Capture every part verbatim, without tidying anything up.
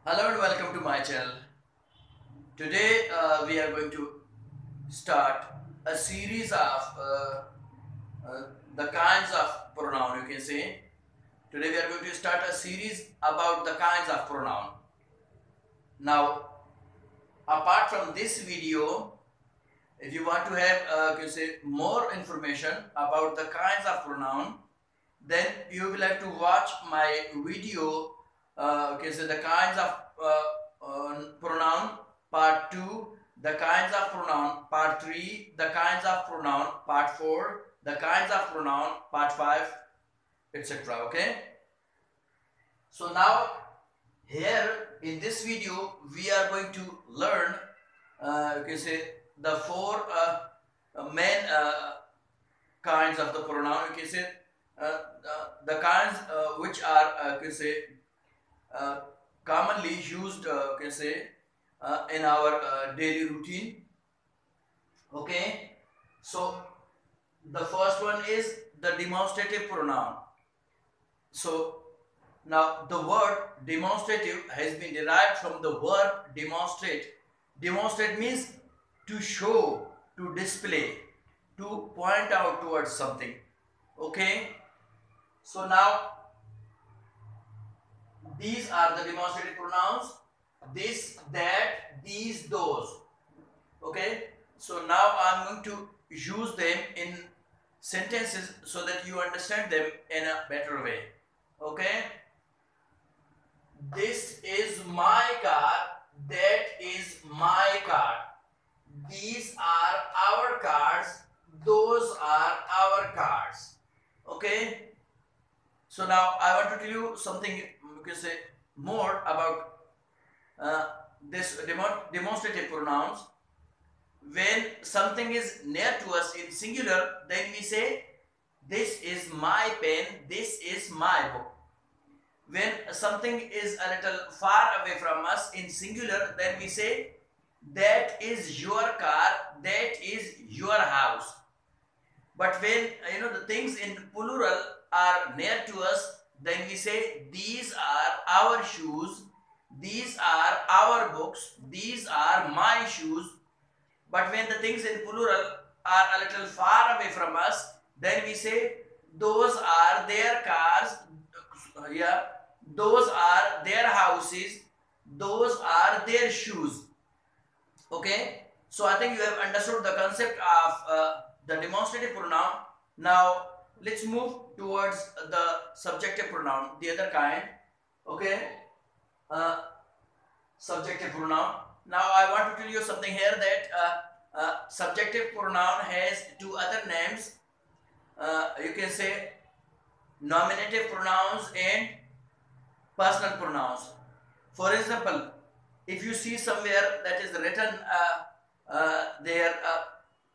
Hello and welcome to my channel. Today uh, we are going to start a series of uh, uh, the kinds of pronoun, you can say. Today we are going to start a series about the kinds of pronoun. Now, apart from this video, if you want to have uh, you can say more information about the kinds of pronoun, then you will have to watch my video. Uh, okay, so the kinds of uh, uh, pronoun part two, the kinds of pronoun part three, the kinds of pronoun part four, the kinds of pronoun part five, et cetera. Okay. So now here in this video we are going to learn. Uh, you can say the four uh, uh, main uh, kinds of the pronoun. You can say uh, uh, the kinds uh, which are uh, you can say uh, commonly used, uh, you can say uh, in our uh, daily routine. Okay, so the first one is the demonstrative pronoun. So now the word demonstrative has been derived from the verb demonstrate. Demonstrate means to show, to display, to point out towards something. Okay, so now these are the demonstrative pronouns: this, that, these, those. Okay, so now I'm going to use them in sentences so that you understand them in a better way. Okay, this is my car, that is my car, these are our cars, those are our cars. Okay, so now I want to tell you something, you can say more about uh, this demo- demonstrative pronouns. When something is near to us in singular, then we say this is my pen, this is my book. When something is a little far away from us in singular, then we say that is your car, that is your house. But when you know the things in plural are near to us, then we say these are our shoes, these are our books, these are my shoes. But when the things in plural are a little far away from us, then we say those are their cars, yeah, those are their houses, those are their shoes. Okay, so I think you have understood the concept of uh, the demonstrative pronoun. Now let's move towards the subjective pronoun, the other kind. Okay, uh, subjective pronoun. Now I want to tell you something here that uh, uh, subjective pronoun has two other names. Uh, you can say nominative pronouns and personal pronouns. For example, if you see somewhere that is written uh, uh, there uh,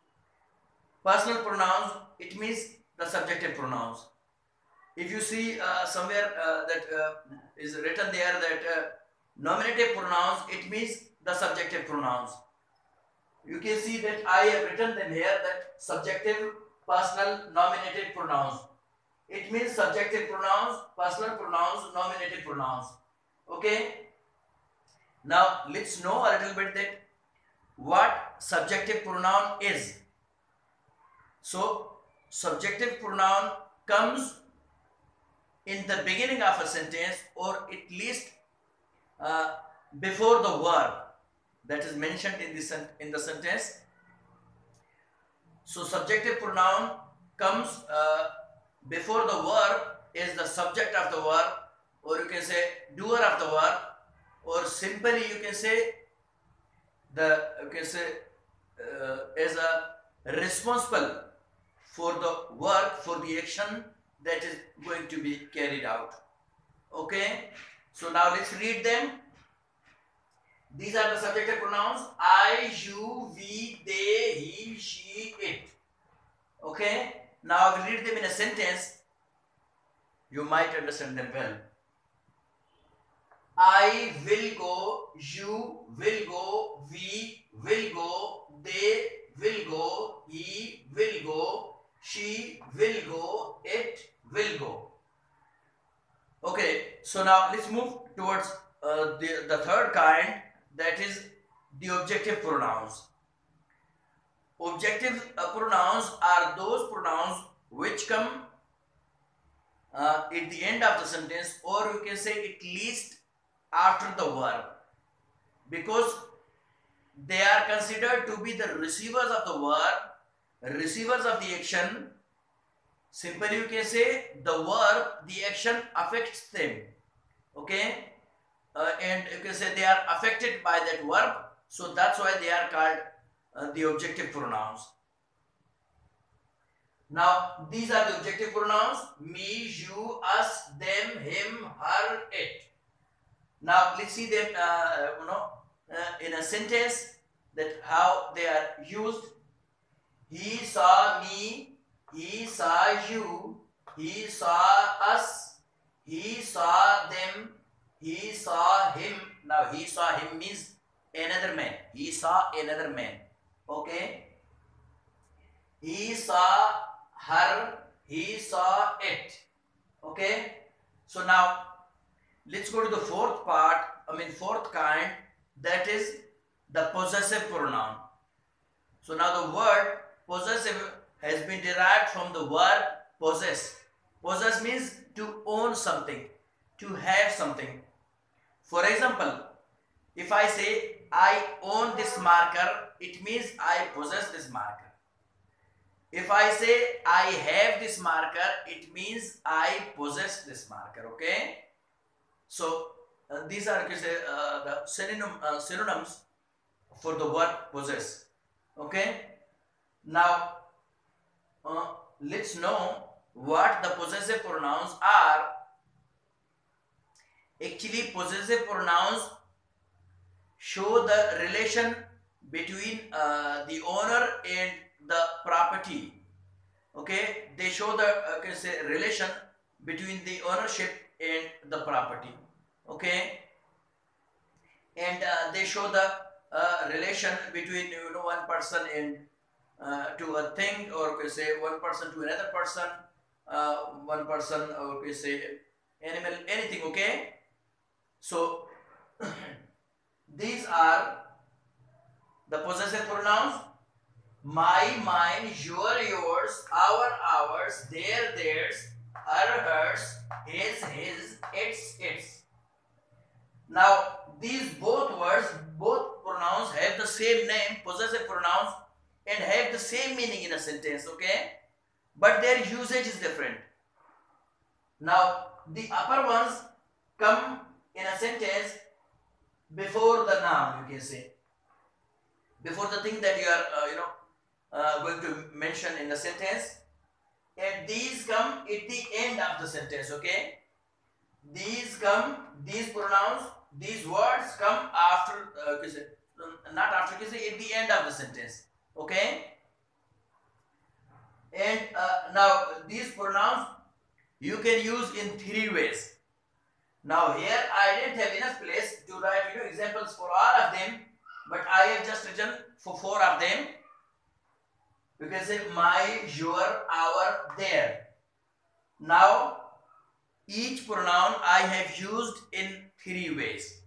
personal pronouns, it means the subjective pronouns. If you see uh, somewhere uh, that uh, is written there that uh, nominative pronouns, it means the subjective pronouns. You can see that I have written them here, that subjective, personal, nominative pronouns. It means subjective pronouns, personal pronouns, nominative pronouns. Okay. Now let's know a little bit that what subjective pronoun is. So subjective pronoun comes in the beginning of a sentence, or at least uh, before the verb that is mentioned in the, in the sentence. So subjective pronoun comes uh, before the verb is the subject of the verb, or you can say doer of the verb, or simply you can say the you can say uh, is a responsible for the work, for the action that is going to be carried out. Okay, so now let's read them. These are the subjective pronouns: I, you, we, they, he, she, it. Okay, now I will read them in a sentence. You might understand them well. I will go, you will go, we will go, they will go, he will go, she will go, it will go. Okay, so now let's move towards uh, the, the third kind, that is the objective pronouns. Objective uh, pronouns are those pronouns which come uh, at the end of the sentence, or you can say at least after the verb, because they are considered to be the receivers of the verb, receivers of the action. Simply you can say the verb, the action affects them. Okay, uh, and you can say they are affected by that verb, so that's why they are called uh, the objective pronouns. Now these are the objective pronouns: me, you, us, them, him, her, it. Now let's see them uh, you know uh, in a sentence, that how they are used. He saw me, he saw you, he saw us, he saw them, he saw him. Now he saw him means another man. He saw another man. Okay. He saw her, he saw it. Okay. So now let's go to the fourth part, I mean fourth kind, that is the possessive pronoun. So now the word possessive has been derived from the word possess. Possess means to own something, to have something. For example, if I say I own this marker, it means I possess this marker. If I say I have this marker, it means I possess this marker. Okay. So uh, these are uh, the synonym, uh, synonyms for the word possess. Okay. Now uh, let's know what the possessive pronouns are. Actually, possessive pronouns show the relation between uh, the owner and the property. Okay, they show the uh, can say relation between the ownership and the property. Okay, and uh, they show the uh, relation between, you know, one person and uh, to a thing, or we say one person to another person, uh, one person, or we say animal, anything. Okay, so these are the possessive pronouns: my, mine, your, yours, our, ours, their, theirs, her, hers, his, his, its, its. Now these both words, both pronouns have the same name, possessive pronouns, and have the same meaning in a sentence. Okay, but their usage is different. Now the upper ones come in a sentence before the noun, you can say, before the thing that you are uh, you know uh, going to mention in the sentence, and these come at the end of the sentence. Okay, these come, these pronouns, these words come after, uh, not after, at the end of the sentence. Okay, and uh, now these pronouns you can use in three ways. Now here I didn't have enough place to write, you know, examples for all of them, but I have just written for four of them. You can say my, your, our, their. Now each pronoun I have used in three ways.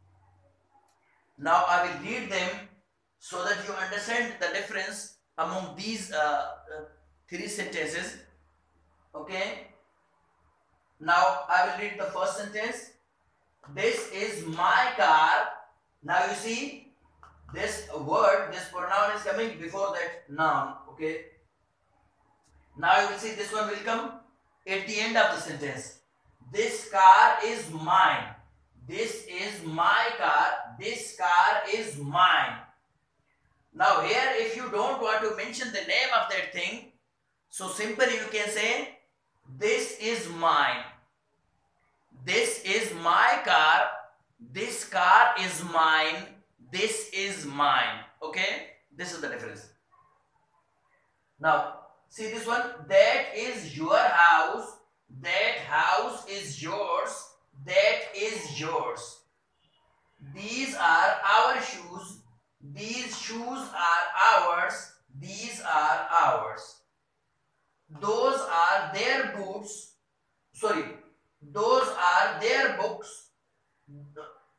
Now I will read them so that you understand the difference among these uh, uh, three sentences. Okay. Now I will read the first sentence. This is my car. Now you see, this word, this pronoun is coming before that noun. Okay. Now you will see this one will come at the end of the sentence. This car is mine. This is my car. This car is mine. Now here, if you don't want to mention the name of that thing, so simply you can say, this is mine. This is my car. This car is mine. This is mine. Okay, this is the difference. Now see this one. That is your house. That house is yours. That is yours. These are our shoes. These shoes are ours. These are ours. Those are their boots. Sorry. Those are their books.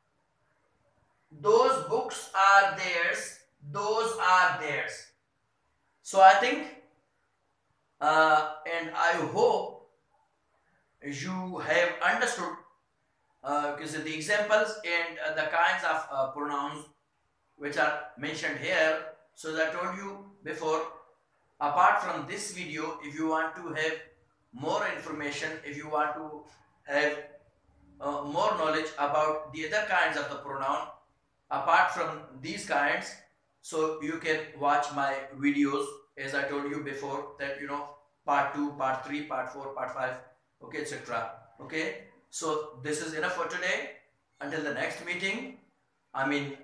those books are theirs, those are theirs. So I think uh, and I hope you have understood uh, the examples and uh, the kinds of uh, pronouns which are mentioned here. So as I told you before, apart from this video, if you want to have more information, if you want to have uh, more knowledge about the other kinds of the pronoun apart from these kinds, so you can watch my videos, as I told you before, that you know, part two, part three, part four, part five, okay, etc. Okay, so this is enough for today. Until the next meeting, I mean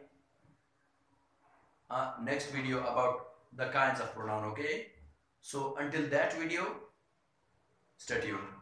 uh, next video about the kinds of pronoun. Okay, so until that video, stay tuned.